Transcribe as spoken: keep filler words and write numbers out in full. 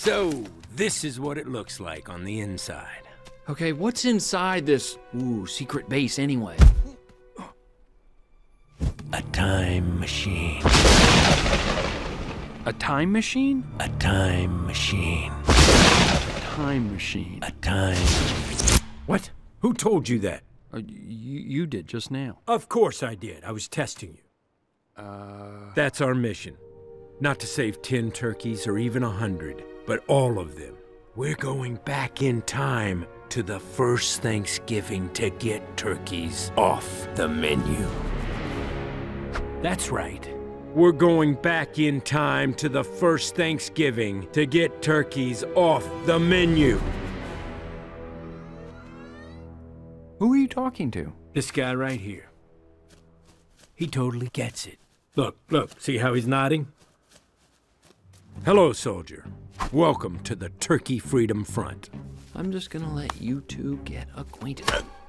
So, this is what it looks like on the inside. Okay, what's inside this, ooh, secret base anyway? A time machine. A time machine? A time machine. A time machine. A time... What? Who told you that? Uh, you, you did just now. Of course I did. I was testing you. Uh... That's our mission. Not to save ten turkeys or even a hundred, but all of them. We're going back in time to the first Thanksgiving to get turkeys off the menu. That's right. We're going back in time to the first Thanksgiving to get turkeys off the menu. Who are you talking to? This guy right here. He totally gets it. Look, look, see how he's nodding? Hello, soldier. Welcome to the Turkey Freedom Front. I'm just gonna let you two get acquainted.